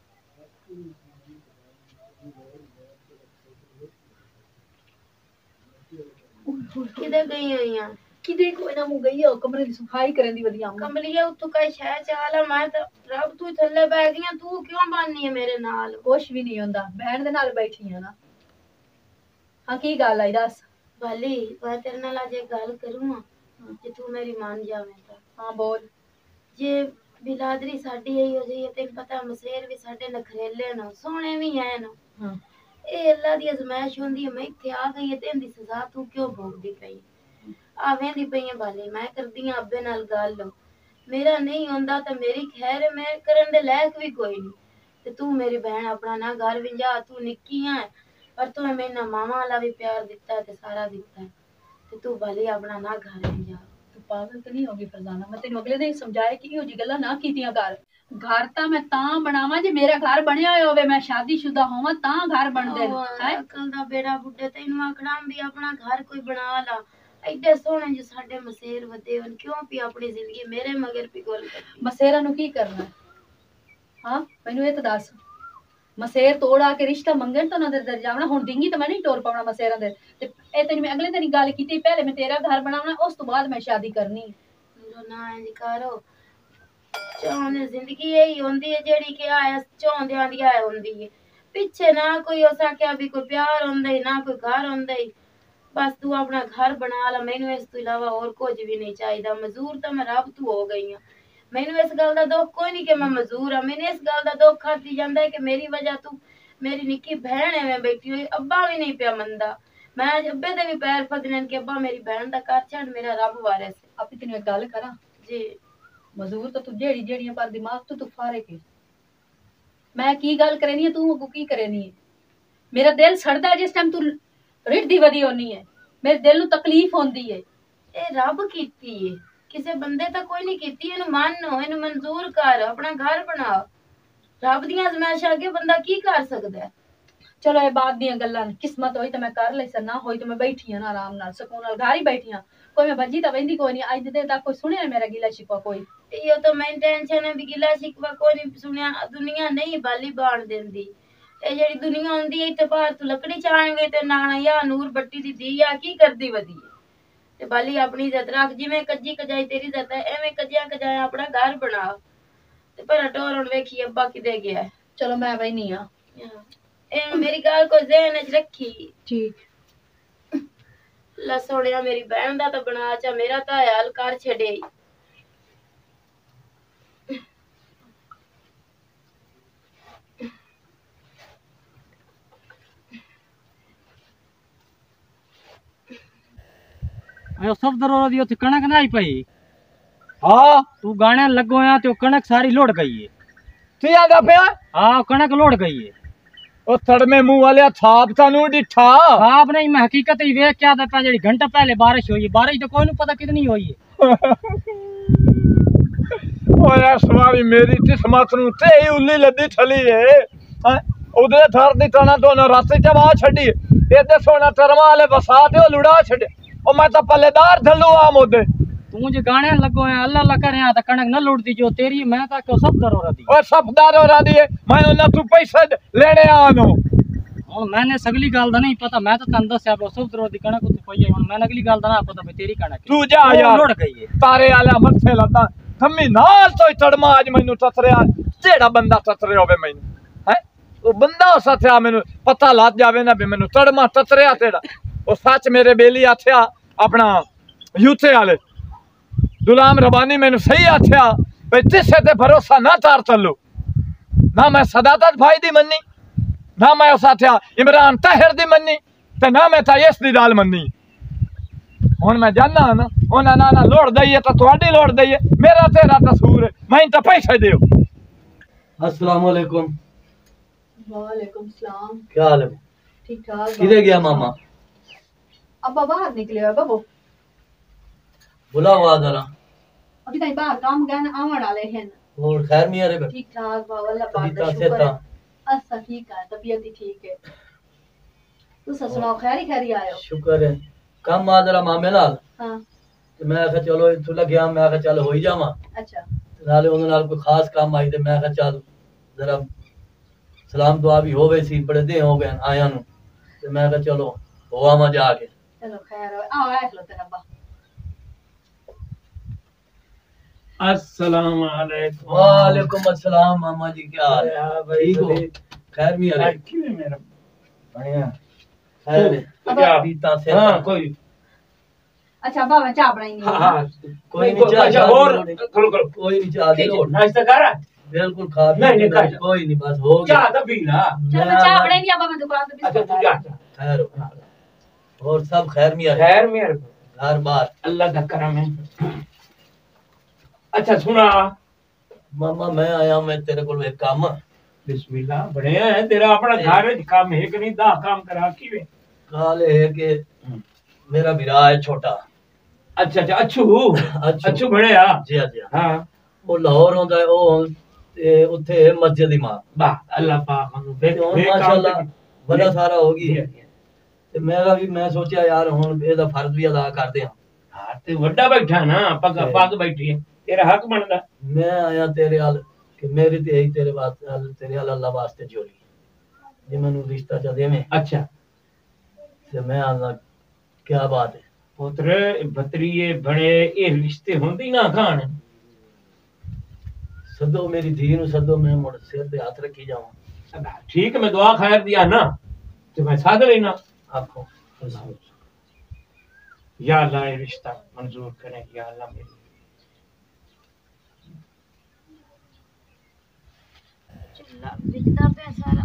किधर गई हुई हैं किदे कोई ना मुंह गई हो कमरे दी सफाई करन दी वधिया कमलिया उतो कई शह चाल है मैं तो रब तू थल्ले बैठ गई तू क्यों बननी है मेरे नाल कुछ भी नहीं होंदा बहन दे नाल बैठी है ना हां की गल आई दस बाली मैं तेरे नाल आज एक गल करूं जे तू मेरी मान जावे तो हां बोल जे बिलादरी साडी आई हो जाई तेन पता मसेर भी साडे नखरेले न सोहणे भी है न हां ए अल्लाह दी अजमाइश होंदी है मैं इत्थे आ गई है तेन दी सजा तू क्यों भोगदी पई आवेंदी पई है बाली मैं करदी हां अब्बे नाल गल मेरा नहीं होंदा तो मेरी खैर है मैं करन दे लायक भी कोई नहीं ते तू मेरी बहन अपना ना घर विंजा तू निक्की है पर तू मैंने ना मामा वाला भी प्यार दिता है ते सारा दिता है ते तू बाली अपना ना घर विंजा तू पागल तो नहीं होगी फरजाना मैं तेन अगले दिन समझाया कि इहो जी गल्लां ना कीतियां कर घर तां मैं तां बनावां जे मेरा घर बनया होया होवे मैं शादीशुदा होवां तां घर बनदे न है अकल दा बेड़ा बुड्ढे तैनू आखड़ा भी अपना घर कोई बना ला एडे सोहने जो साडे मसेर वदे होन क्यों पी अपनी जिंदगी मेरे मगर पी गोल करती मसेरा नु की करना हां मैनू ये तो दस मसेर तोड़ा के रिश्ता मंगन तो ना दे दर जावना हुन दिंगी तो मैं नहीं टोर पावना मसेरा दे ते ए तेन मैं अगले दिन गल कीती पहले मैं तेरा घर बनावना उस तो बाद मैं शादी करनी मेरा ना इंज करो चाहने जिंदगी यही होंदी है जेड़ी के आया चाहंदियां दी आया होंदी है पीछे ना कोई हो सके भी कोई प्यार होंदा ही ना कोई घर होंदा ही बस तू अपना घर बना ला मैनू इस तो इलावा और कुछ भी नहीं चाहिए मजदूर तो मैं रब तू हो गई हूं मैनू इस गल दा दुख कोई नहीं कि मैं मजदूर हां मैंने इस गल दा दुख खाती जांदा है कि मेरी वजह तू मेरी निक्की बहन है मैं बैठी हुई अब्बा भी नहीं पिया मंदा मैं अज अब्बे दे भी पैर फदने कि अब्बा मेरी बहन दा घर छड़ मेरा रब वारिस है अपनी तेन एक गल करा जी मजदूर तो तू जेड़ी जेड़ियां पर दिमाग तो तू फारे के मैं की गल करनी है तू अगू की करनी है मेरा दिल सड़दा है जिस टाइम तू रिढ़दी वदी होनी है, मेरे दिल नू तकलीफ होंदी है। ए रब कीती है, किसी बंदे तो कोई नहीं कीती। इन्हू मानो, इन्हू मंजूर कर, अपना घर बना। रब दियां अजमाइशां अगे बंदा की कर सकदा है। चलो ये बात दियां गल्लां ने, किस्मत होई तो मैं कर लई सन, ना होई तो मैं बैठी हां ना आराम नाल सुकून नाल घर ही बैठी हां। कोई मैं भजी तो वेंदी कोई नहीं, अज दे तक कोई सुनिया मेरा गिला शिकवा कोई। यो तो मैं टेंशन है भी गिला शिकवा कोई नहीं सुनिया। दुनिया नहीं बाली बाण देंदी। ए जेड़ी दुनिया होंदी है इत्ते बाहर तू लकड़ी चाण गए ते नाना या नूर बट्टी दी दी या की करदी वदी ते बाली अपनी इज्जत रख। जिवें कज्जी कजाई तेरी इज्जत है एवें कज्जिया कजाया अपना घर बना ते पर टोर हुण वेखी अब्बा किदे गया है। चलो मैं वही हां, ए मेरी गल को ज़हन च रखी। ठीक ला सोनिया मेरी बहन दा तो बना चा, मेरा तो हाल कर छड़े। आयो सब दरोरा दी उत्थे कणक ना आई पई। हाँ तू गाने लगो आ ते कणक सारी लोड गई है। की आंदा पिया? हाँ कणक लोड गई है। ओ थड़मे मुंह वाले थाप तानू डिठा। आप नहीं, मैं हकीकत ही वेख क्या था जेडी घंटा पहले बारिश हुई है। बारिश तो कोई नहीं पता कितनी हुई है। ओ यार सवारी मेरी किस्मत नू ते ही उल्ली लद्दी ठली है। हैं उदे थर दी तना तो ना रास्ते च वा छड़ी एदे सोना तरमा वाले बसा ते ओ लुड़ा छड़े। ओ मैं तो पल्लेदार झल्लू आ मोदे। तू जे गाने लगो है अल्लाह अल्लाह करे आ कणक न लुटदी जो तेरी, मैं तो को सब दरोरा दी। ओ सब दरोरा दी मैं उन्ना तू पैसे लेने आनो। हुन मैंने सगली गल दा नहीं पता, मैं तो तन दस्या बो सब दरोरा दी कणक उत्ते पई है। हुन मैं अगली गल दा ना पता भाई तेरी कणक तू जा यार लोड गई है। तारे आला मथे लदा थम्मी नाल तो चढ़मा आज मैनू ततरिया जेड़ा बंदा ततरे होवे मैनू है ओ बंदा सथया मैनू पता लग जावे ना भी मैनू चढ़मा ततरिया तेड़ा। ओ सच मेरे बेली आथया अपना यूथे वाले गुलाम रबानी मैंने सही आख्या भाई तिसे ते भरोसा ना तार चलो ना। मैं सदाकत भाई दी मन्नी ना मैं उस आख्या इमरान ताहिर दी मन्नी ते ना मैं तायस दी दाल मन्नी। हुन मैं जाना ना उन्हें ना ना लोड़ दईए तो थोड़ी लोड़ दईए, मेरा तेरा कसूर है, मैं तो पैसे दियो। अस्सलाम वालेकुम। वालेकुम सलाम। क्या हाल है? ठीक ठाक। किधर गया मामा? अब्बा बाहर निकले हो बाबू। बुलाओ आ जरा। अभी तक बाहर काम गए आवन वाले हैं। और खैर मियां रे? ठीक ठाक बाबा अल्लाह पाक तबीयत दा से शुक्र है। था? अच्छा ठीक है, तबीयत ही ठीक है। तू सुनाओ खैरी खैरी आयो? शुक्र है। कम आ जरा मामे नाल। हां ते मैं आखा चलो इथों लग्या, मैं आखा चल होई जावा। अच्छा नाले उन नाल कोई खास काम आई ते मैं आखा चल जरा सलाम दुआ भी होवे सी, बड़े दिन हो गए आया नु ते मैं आखा चलो हो आवा जाके। चलो खैर हो आओ आए लो तेरा अब्बा। अस्सलाम वालेकुम। वालेकुम अस्सलाम मामा जी, क्या हाल है? ठीक हो? खैर मियां रे? क्यों मेरा बढ़िया खैर है? क्या बीता से हां कोई अच्छा बाबा चाय बनाएंगे। हां हां कोई नहीं चाह अच्छा और करो करो कोई नहीं चाह दी लोड नाश्ता कर रहा बिल्कुल खा नहीं नहीं खा कोई नहीं बस हो गया। चाह तो पीना। चलो मैं चाय बनाएंगे अब्बा, मैं दुकान पे अच्छा तू जा खैर हो। और सब खैर मियां रे? खैर मेरे घर बार अल्लाह का करम है। अच्छा सुना मामा मैं आया मैं तेरे को एक काम। बिस्मिल्लाह बढ़िया है तेरा अपना घर है काम है कि नहीं दा काम करा की वे काल है कि मेरा बिरा है छोटा। अच्छा अच्छा अच्छू अच्छू अच्छू बढ़िया जी जी हां वो लाहौर होंदा है ओ ते उथे मस्जिद इमाम। वाह अल्लाह पाक मनु बे माशाल्लाह बड़ा सारा होगी ते मेरा भी मैं सोचा यार हुन एदा फर्ज भी अदा कर दे। हां ते वड्डा बैठा ना पग पग बैठी है तेरा हक बनदा। मैं आया तेरे हाल कि मेरी ते यही तेरे वास्ते तेरे हाल अल्लाह वास्ते जोड़ी जे मैनू रिश्ता चा देवे। अच्छा ते मैं आला क्या बात है पुत्र बतरिए बड़े ए रिश्ते होंदी ना खान। सदो मेरी धी नु सदो मैं मुड़ सिर पे हाथ रखी जाऊं। ठीक मैं दुआ खैर दिया ना तो मैं साध लेना। आखो या अल्लाह ये रिश्ता मंजूर करे या अल्लाह मेरी चला दिखदा पे सारा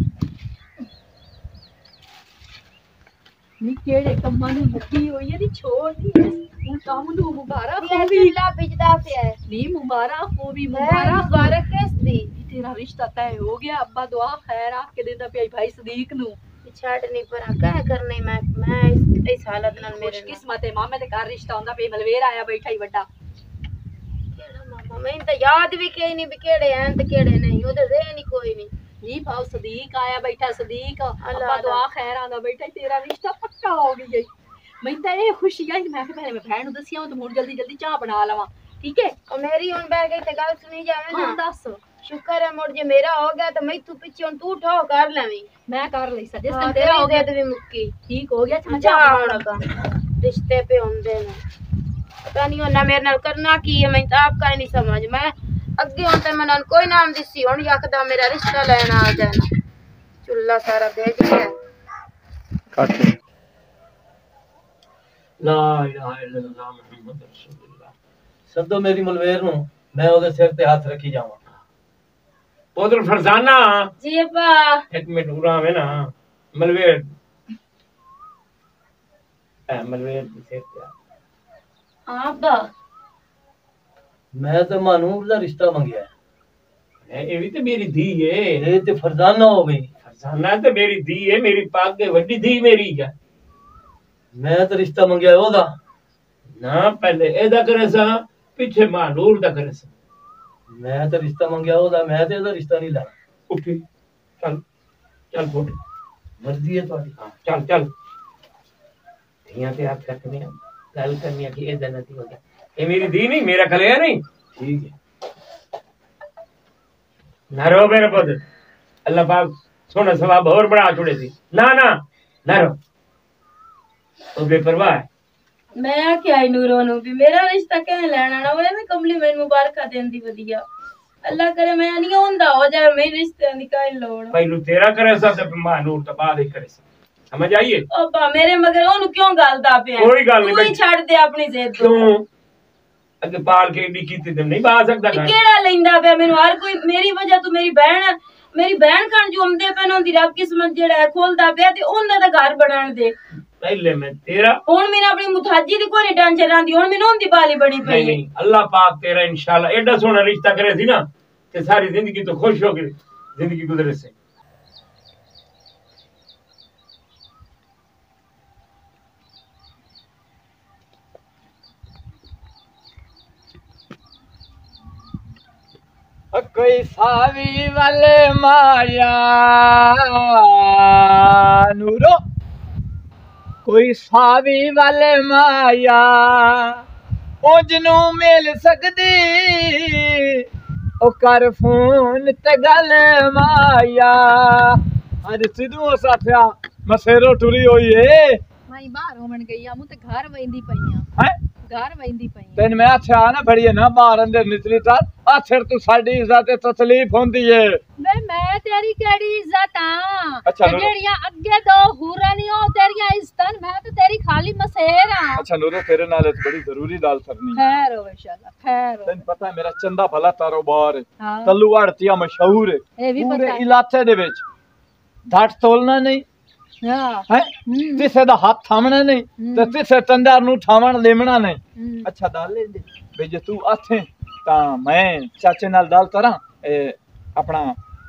नी केड़े कम्मा नु मुक्की होई है नी छोड़ दी हूं काम नु मुबारक ये हो भी चला बिजदा पे है। नी मुबारक हो भी मुबारक मुबारक मुबारक किस दी? तेरा रिश्ता तय हो गया। अब्बा दुआ खैर आके देता पे भाई सदीक नु छड़ नहीं पर कह करने मैं मैं इस इस हालत नाल मेरे नाल किस्मत है मामे दे घर रिश्ता होंदा पे मलवेर आया बैठा ही बड़ा केड़ा मामा मैं तो याद भी कई नहीं भी केड़े हैं ते केड़े नहीं ओदे दे नहीं कोई नहीं नी भाव सदीक आया बैठा सदीक अल्लाह अब्बा दुआ खैर आंदा बैठा तेरा रिश्ता पक्का हो गई मैं तो ये खुशी आई मैं पहले मैं बहन नु दसिया तो मुड़ जल्दी जल्दी चाह बना लवा ठीक है और मेरी हुन बैठ गई ते गल सुनी जावे ना हां दस शुक्र है मुड़ जे मेरा हो गया तो मैं तू पीछे हुन तू ठो कर लेवी मैं कर लई सा जिस हाँ, दिन तेरा हो गया तो भी मुक्की ठीक हो गया मैं जा चाह बना लगा रिश्ते पे होंदे ने पता नहीं ना मेरे नाल करना की है मैं तो आपका ही नहीं समझ मैं अगे हुन ते मन कोई नाम दिसी हुन यकदा मेरा रिश्ता लेना आ जाना चुल्ला सारा भेज गया काट ला इलाहा इल्लल्लाह मुहम्मद रसूलुल्लाह सदो मेरी मलवेर नु मैं ओदे सिर ते हाथ रखी जावां उधर फरजाना जी अब्बा एक मिनट उरा में ना मलवेर ए मलवेर दे सिर ते हां अब्बा मैं ते मानूर दा रिश्ता मंगया ए ये भी तो मेरी धी है ये ते फरजाना हो गई फरजाना तो मेरी धी है मेरी पाक के वड्डी धी मेरी है मैं तो रिश्ता मंगया ओदा ना पहले एदा करे सा पीछे मानूर दा करे सा मैं तो रिश्ता मंगया ओदा मैं ते एदा रिश्ता नहीं लाना उठी चल चल फुट मर्जी है तुम्हारी हाँ चल चल धियां ते हाथ रखने गल करनी है कि एदा नहीं होगा ये मेरी धी नहीं मेरा कलेया नहीं ठीक है ना रो मेरे पुत्र अल्लाह पाक सोना सवाब और बड़ा छोड़े थी ना ना ना रो तो बेपरवाह है मैं आखे आई नूरों नु भी मेरा रिश्ता कह लेना ना वो मैं कम्प्लीमेंट मुबारक देंदी वधिया अल्लाह करे मैं नहीं होंदा हो जाए मेरे रिश्ते दी काई लोड़ पहलू तेरा करे सा ते मानूर तो बाद ही करे सा समझ आइए ओबा मेरे मगर ओनु क्यों गलदा पे कोई गल नहीं तू ही छड़ दे अपनी जिद क्यों अगे पाल के डी कीती ते नहीं बा सकदा ते केड़ा लेंदा पे मेनू हर कोई मेरी वजह तो मेरी बहन मेरी बहन कण जो आंदे पे ना दी रब किस्मत जेड़ा है खोलदा पे ते ओने दा घर बनाण दे पहले मैं तेरा हुन मैंने अपनी मुताजी दी कोई टेंशन रंदी हुन मैनू उंदी बाली बनी नहीं पई नहीं अल्लाह पाक तेरा इंशाल्लाह एडा सोना रिश्ता करे थी ना ते सारी जिंदगी तो खुश हो गई जिंदगी गुजरे से कोई सावी वाले माया नूरो कोई सावी वाले माया उजनू मिल सकदी ओ कर फोन ते गल माया अरे सिद्धू साथिया मसेरो टुरी होई है माई बाहर होवन गई आ मु ते घर वेंदी पईया हैं घर वेंदी पई तेन मैं आख्या ना बड़िए ना बाहर अंदर निचली तार आ सिर तू साडी इज्जत तकलीफ होंदी है वे मैं तेरी केड़ी इज्जत हां अच्छा, ते जेड़ियां अगे दो हुरा नहीं हो तेरियां इज्जत मैं तो तेरी खाली मसेर हां अच्छा नूरो तेरे नाल एक बड़ी जरूरी गल करनी है खैर हो इंशाल्लाह खैर हो तेन पता है मेरा चंदा भला कारोबार है हां तल्लू आड़तिया मशहूर है ए भी पूरे पता है इलाके दे विच धट तोलना नहीं हां है किसे दा हाथ थामना नहीं ते किसे चंदा नु ठावण लेमना नहीं अच्छा दाल ले दे बे जे तू आथे ता मैं चाचे नाल दाल करा ए अपना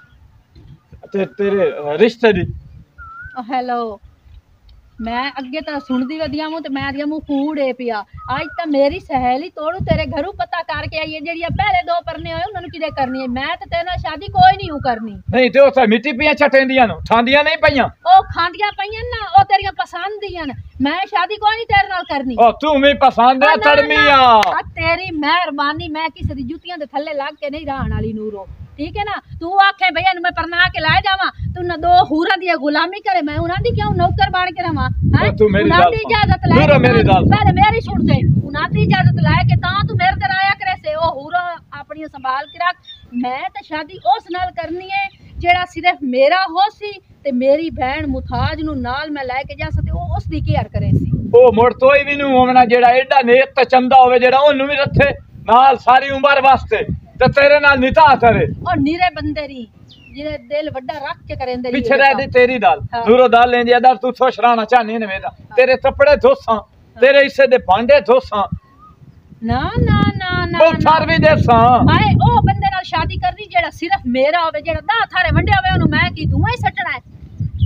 ते तेरे रिश्ते दी हेलो मैं अगे तो सुनदी वदिया मु ते मैं दिया मु कूड़े पिया आज तो मेरी सहेली तोड़ू तेरे घरों पता करके आई है जेड़िया पहले दो परने होए उन्हां नु किदे करनी है मैं ते तेरे नाल शादी कोई नहीं हूं करनी नहीं ते ओ मिट्टी पिया छटेंदियां नो ठांदियां नहीं पईयां ओ खांदियां पईयां ना ओ तेरियां पसंद दियां मैं शादी कोई नहीं तेरे नाल करनी ओ तू मी पसंद है तड़मिया आ तेरी मेहरबानी मैं किसी दी जुतियां दे थल्ले लग के नहीं रहन वाली नूरो ठीक है ना तू आखे भैया मैं परना के लाए जावा तू ना दो हुरा दी गुलामी करे मैं उन्हां दी क्यों नौकर बन के रहा हैं तू मेरी उन्हां दी इजाजत लाए नूरो मेरी गल पहले मेरी सुन से उन्हां दी इजाजत लाए के ता तू मेरे ते आया करे से ओ हुरा अपनी संभाल के रख मैं ते शादी उस नाल करनी है जेड़ा सिर्फ मेरा हो सी ते मेरी बहन मुताज नु नाल मैं लेके जा सकते ओ उस दी केयर करे सी ओ मुड़ तोई भी नहीं होवना जेड़ा एडा नेक ते चंदा होवे जेड़ा ओनु भी रखे नाल सारी उम्र वास्ते ते तेरे नाल निता करे ओ नीरे बंदे री जिने दिल वड्डा रख के करेंदे पीछे रह दी तेरी दाल हाँ। दूरो दाल लेंदी अदर तू खुश रहना चाहनी ने मेरा तेरे कपड़े धोसा तेरे हिस्से दे भांडे धोसा ना ना ना ना बहुत सार भी देसा हाय ओ बंदे नाल शादी करनी जेड़ा सिर्फ मेरा होवे जेड़ा दा थारे वंडे होवे ओनु मैं की दूंगा ही सटना है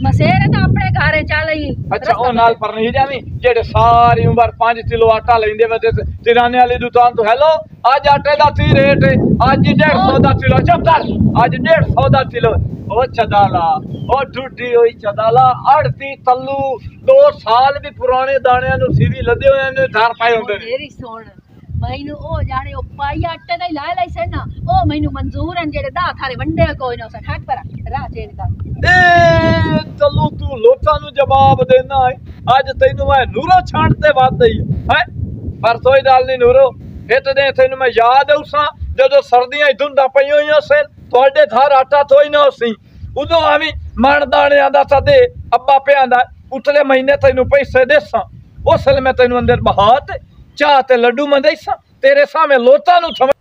मसेर है तो अपने घर चल ही अच्छा ओ नाल पर नहीं जावी जेड़े सारी उम्र पाँच किलो आटा लेंदे वे किराने वाली दुकान तो हेलो आज आटे दा की रेट है आज डेढ़ सौ दा किलो चुप कर आज डेढ़ सौ दा किलो ओ चदाला ओ टूटी हुई चदाला अड़ती तल्लू दो साल भी पुराने दाने नु सीवी लदे होए ने धार पाए होंदे ने मेरी सुन मैनू ओ जाने ओ पाई आटे दा ला लाई से ना ओ मैनू मंजूर है जेड़े दा थारे वंडे कोई ना सन हट पर राह चेंज कर ए चलो तू लोटा नु जवाब देना है आज तैनू मैं नूरो छांटते बात दई है पर कोई गल नहीं नूरो हित दे तैनू मैं याद है उसा जदों सर्दियां धुंदा पईयो ही से ਤੁਹਾਡੇ ਘਰ ਆਟਾ ਥੋਈ ਨਾ ਸੀ ਉਦੋਂ ਆਵੀਂ ਮਣ ਦਾਣਿਆਂ ਦਾ ਸਦੇ ਅੱਬਾ ਪਿਆਂ ਦਾ ਉਤਲੇ ਮਹੀਨੇ ਤੈਨੂੰ ਪੈਸੇ ਦੇਸਾਂ ਉਸ ਵੇਲੇ ਮੈਂ ਤੈਨੂੰ ਅੰਦਰ ਬਹਾਤ ਚਾਹ ਤੇ ਲੱਡੂ ਮੰਦੇਸਾਂ तेरे सामने लोटा नु समझ।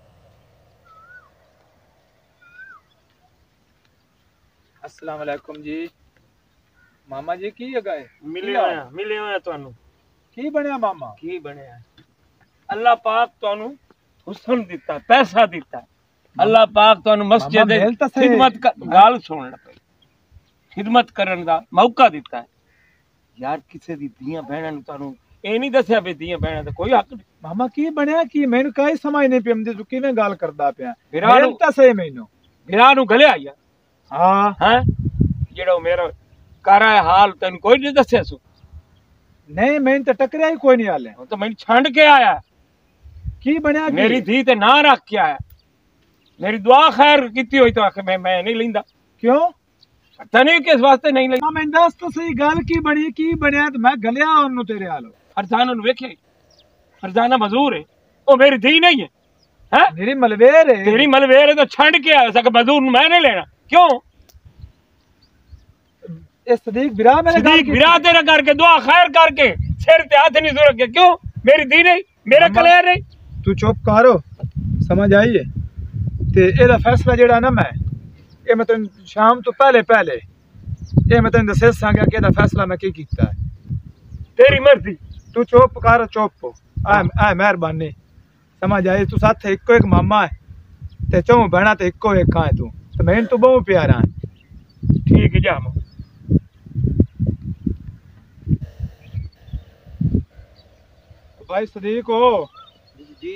अस्सलाम वालेकुम जी मामा जी की जगह है मिले होया मिले होया ਤੁਹਾਨੂੰ की बनया मामा ਕੀ ਬਣਿਆ ਅੱਲਾਹ ਪਾਕ ਤੁਹਾਨੂੰ ਹੁਸਨ ਦਿੱਤਾ ਪੈਸਾ ਦਿੱਤਾ ਅੱਲਾਹ ਪਾਕ ਤੁਹਾਨੂੰ ਮਸਜਿਦ ਦੇ ਖਿਦਮਤ ਗੱਲ ਸੁਣਨ ਪਈ ਖਿਦਮਤ ਕਰਨ ਦਾ ਮੌਕਾ ਦਿੱਤਾ ਹੈ ਯਾਰ ਕਿਸੇ ਦੀ ਧੀਆਂ ਭੈਣਾਂ ਨੂੰ ਤੁਹਾਨੂੰ ਇਹ ਨਹੀਂ ਦੱਸਿਆ ਵੀ ਧੀਆਂ ਭੈਣਾਂ ਦਾ ਕੋਈ ਹੱਕ ਨਹੀਂ मामा की बनया की मैनू काई समझ नहीं पी आंदी तू किवें गल करदा पिया विराह नु ਤਾਂ ਸਹੀ ਮੈਨੂੰ ਵਿਰਾਹ ਨੂੰ ਗਲਿਆ ਯਾਰ ਹਾਂ ਹੈ ਜਿਹੜਾ ਮੇਰਾ ਕਰ ਆਇਆ ਹਾਲ ਤੈਨੂੰ ਕੋਈ ਨਹੀਂ ਦੱਸਿਆ ਸੂ नहीं मैंने तो टकरिया ही कोई नहीं हाले ਉਹ ਤਾਂ ਮੈਨੂੰ ਛੰਡ ਕੇ ਆਇਆ की बनया की मेरी धी ते ना रख के आया मेरी दुआ खैर कीती हुई तो आखे मैं मैं नहीं लेंदा क्यों पता नहीं किस वास्ते नहीं लेंदा मैं दस तो सही गल की बनी की बनया तो मैं गलिया ओनू तेरे हालो फरजाना नु वेखे फरजाना मजूर है वो मेरी धी नहीं है हैं मेरी मलवेर है तेरी मलवेर है तो छंड के आया सके मजूर मैं नहीं लेना क्यों ए सदीक बिरा मेरे सदीक बिरा तेरा करके दुआ खैर करके सिर ते हाथ नहीं रख के क्यों मेरी धी नहीं मेरा कलेर नहीं तू चुप करो समझ आई है ते एदा फैसला जेड़ा ना मैं ए मैं तेन शाम तो पहले पहले ए मैं तेन दस सांगा कि एदा फैसला मैं की कीता है तेरी मर्जी तू चुप कर चुप आ आ मेहरबानी समझ आई तू साथ इको एक मामा है ते चौ बहना ते इको एक है तू तो मैं तो बहुत प्यारा है ठीक है जा भाई सदीक हो जी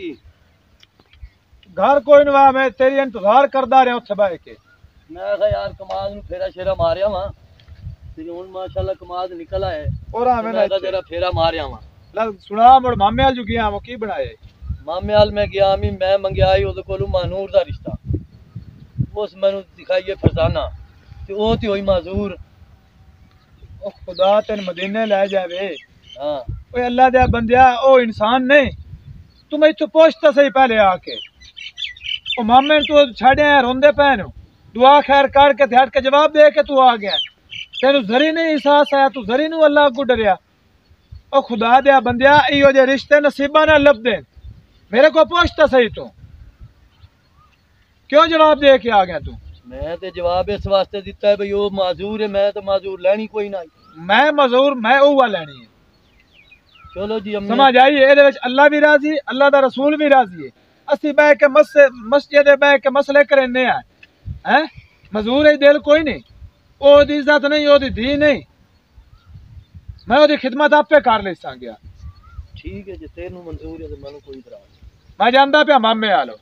घर कोई नहीं मैं तेरी इंतजार करदा रहा उत्थे बैठ के मैं कहा यार कमाल नु फेरा शेरा मारिया वा ते हुन माशाल्लाह कमाल निकल आए और आ मैं मैंने कहा तेरा फेरा मारिया वा ला सुना मोड़ मामे आल जो गया वो की बनाए मामे हाल मैं गया मी मैं मंगया ही ओदे कोलू मानूर दा रिश्ता उस मैनू दिखाइए फरजाना ते ओ ती होई माजूर ओ खुदा तेन मदीने ले जावे हां ओए अल्लाह दे बंदिया ओ इंसान नहीं तू मैं तो पूछता सही पहले आके ओ मामे तू छड़े रोंदे पैन दुआ खैर करके ध्यान के जवाब दे के तू आ गया तेन जरी नहीं एहसास आया तू जरी नू अल्लाह को डरिया ओ खुदा दे बंदिया इहो जे रिश्ते नसीबा ना लभदे मेरे को पूछता सही तू क्यों जवाब दे के आ गया तू मैं ते जवाब इस वास्ते दिता है भाई ओ माजूर है मैं तो माजूर लेनी कोई ना मैं मजूर मैं ओवा लेनी है चलो जी हम समझ आई ए दे विच अल्लाह भी राजी अल्लाह दा रसूल भी राजी है असि बैठ के मस मस्जिद बैठ के मसले करने हैं हैं मजूर है दिल कोई नहीं ओ दी इज्जत नहीं ओ दी धी नहीं मैं ओदी खिदमत आपे कर ले गया ठीक है जे तेनू मंजूर है तो मैनू कोई इतराज मैं जानदा पिया मामे आलो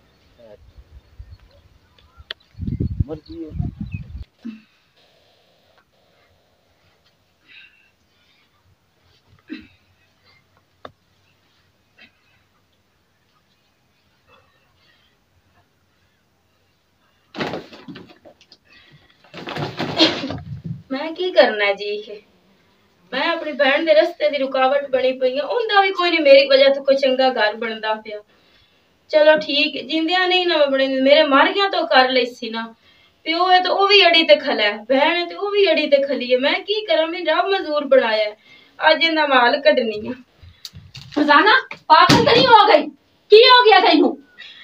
मर्जी है मैं की करना जी मैं अपनी बहन दे रस्ते दी रुकावट बनी पई है उनदा भी कोई नहीं मेरी वजह तो कोई चंगा घर बनदा पिया चलो ठीक है जिंदियां नहीं ना बने मेरे मर गया तो कर लई सी ना प्यो है तो वो भी अड़ी ते खला है बहन है तो वो भी अड़ी ते खली है मैं की करा मैं रब मजदूर बनाया है आज इंदा माल कढनी है फरजाना पागल तो नहीं हो गई की हो गया तैनू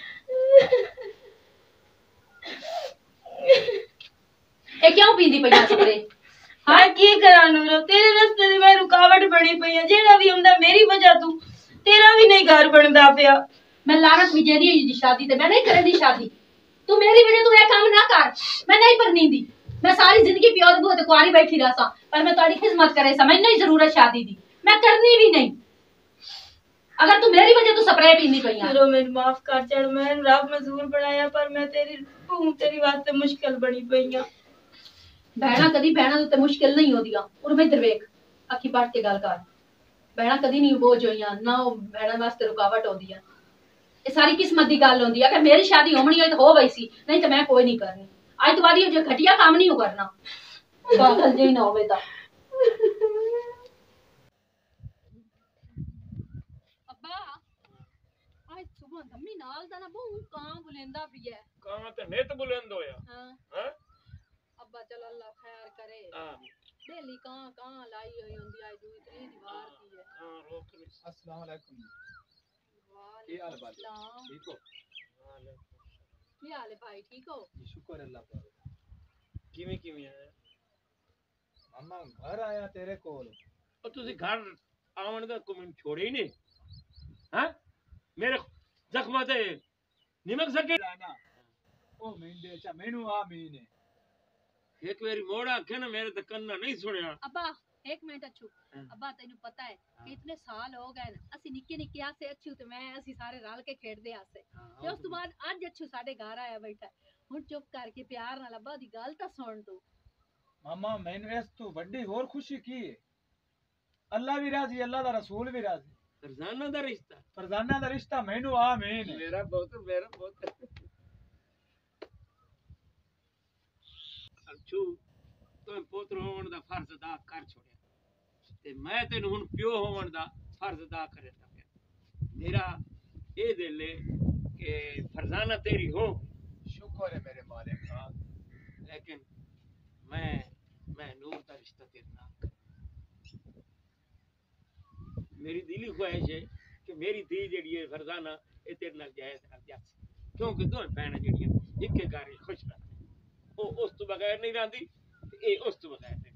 ए क्यों पींदी पई सपरे हाँ की करा नूरो तेरे रस्ते दी मैं रुकावट बनी पई है जेड़ा भी हुंदा मेरी वजह तू तेरा भी नहीं घर बनदा पिया मैं लानत भी जेदी दी शादी ते मैं नहीं करनी शादी तू मेरी वजह तू ये काम ना कर मैं नहीं करनी दी मैं सारी जिंदगी प्यो दे बूहे ते कुआरी बैठी रहा पर मैं तुम्हारी खिदमत करे सा मैंने नहीं जरूरत शादी दी मैं करनी भी नहीं अगर तू मेरी वजह तू स्प्रे पीनी पई चलो मेरी माफ कर चढ़ मैं रब मजबूर बनाया पर मैं तेरी भूम तेरी वास्ते मुश्किल बनी पई हां बहना कदी बहना ते मुश्किल नहीं होदियां और मैं इधर वेख अखी पट के गल कर बहना कदी नहीं बोझ होइयां ना बहना वास्ते रुकावट होंदी है ये सारी किस्मत की गल होंदी है अगर मेरी शादी होनी है तो हो गई सी नहीं तो मैं कोई नहीं करनी आज तो बाद जो घटिया काम नहीं करना पागल जी ना होवे ता अब्बा आज सुबह धम्मी नाल दा ना बहु कां बुलेंदा भी है कां ते नेत बुलंद होया हां हैं अब्बा चल अल्लाह खैर करे हां डेली कां कां लाई हुई होंदी आज दूई तीन दीवार की है हां रोक ले अस्सलाम वालेकुम वाह हाल बात सलाम ठीक हो की हाल है भाई ठीक हो शुक्र अल्लाह का किवें किवें आया मामा घर आया तेरे कोल और तुसी घर आवन दा को मैं छोड़े ही नहीं हैं मेरे जख्मा ते निमक सके ना ओ मेंदे चा मेनू आ मीने एक बारी मोड़ा आखे ना मेरे ते कन्ना नहीं सुनया अब्बा एक मिनट अच्छू अब्बा तेन पता है कि इतने साल हो गए ना असि निक्के निक्के आसे अच्छू ते मैं असि सारे रल के खेडदे आसे ते उस तो बाद आज अच्छू साडे घर आया बैठा हुन चुप करके प्यार नाल अब्बा दी गल ता सुन तू मामा मैनू इस तू बड़ी और खुशी की है अल्लाह भी राजी अल्लाह दा रसूल भी राजी फरजाना दा रिश्ता फरजाना दा रिश्ता मैनू आ मीन मेरा बहुत मेरा बहुत अच्छू तो पोत्र होवन दा फर्ज अदा कर छोड़या ते मैं तेन हुन प्यो होवन दा फर्ज अदा करे ता मेरा ए दिल है कि फरजाना तेरी हो शुक्र है मेरे मालिक का लेकिन मैं मैं नूर का रिश्ता तेरे नाल कर मेरी दिली ख्वाहिश है कि मेरी धी जेड़ी है फरजाना ए तेरे नाल जायज कर जास क्योंकि दो भैन जेड़ी एक घर खुश रहती ओ उस तो बगैर नहीं रहती ए उस तो बगैर